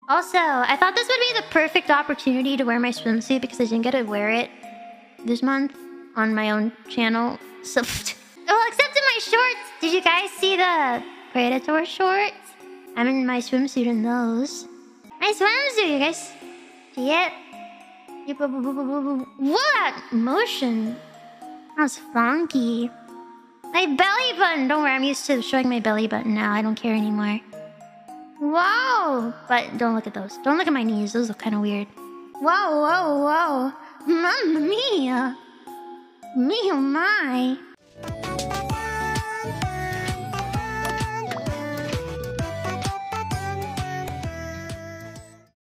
Also, I thought this would be the perfect opportunity to wear my swimsuit because I didn't get to wear it this month on my own channel. So, well, except in my shorts. Did you guys see the Predator shorts? I'm in my swimsuit in those. My swimsuit, you guys see it? What motion? That was funky. My belly button. Don't worry, I'm used to showing my belly button now. I don't care anymore. Whoa! But don't look at those. Don't look at my knees. Those look kind of weird. Whoa, whoa, whoa. Mamma mia. Me oh my.